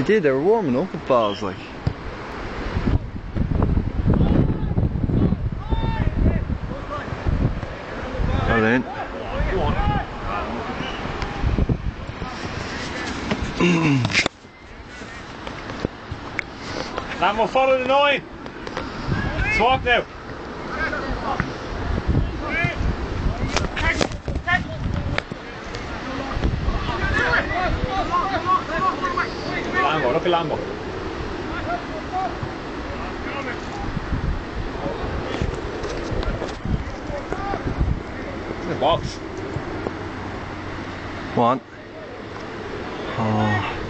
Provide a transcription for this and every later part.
They did, they were warming up with balls like. Got in. Now we'll follow the 9. Swap now. Lambo, look at Lambo. The box. One. Oh.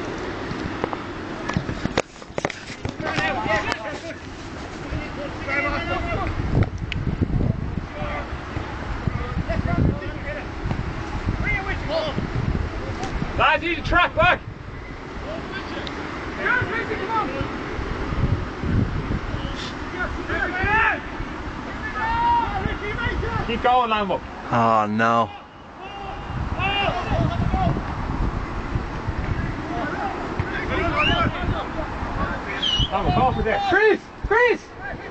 Lads, need to track back. Keep going, Lambo. Oh no. Lambo, go for there. Chris! Chris!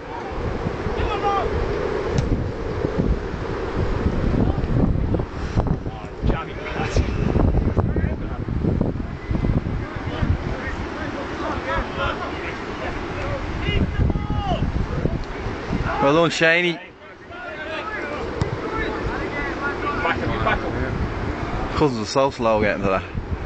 Well done, Shaney. Back up. Cousins are so slow getting to that.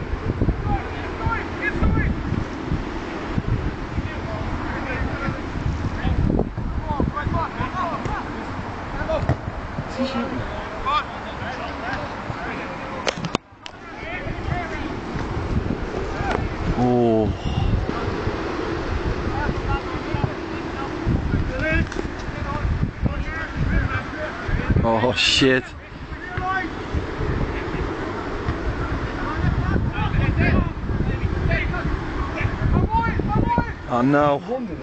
Oh. Oh shit. Oh no.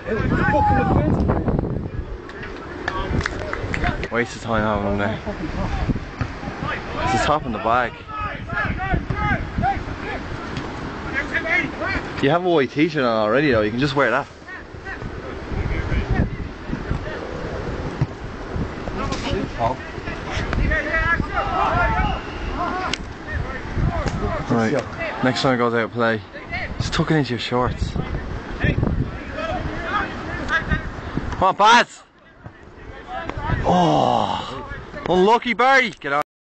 Waste of time having him there. It's the top in the bag. You have a white t-shirt on already though, you can just wear that. Right, next time I goes out to play, just tuck it into your shorts. Come on, Baz! Oh, unlucky Barry! Get on.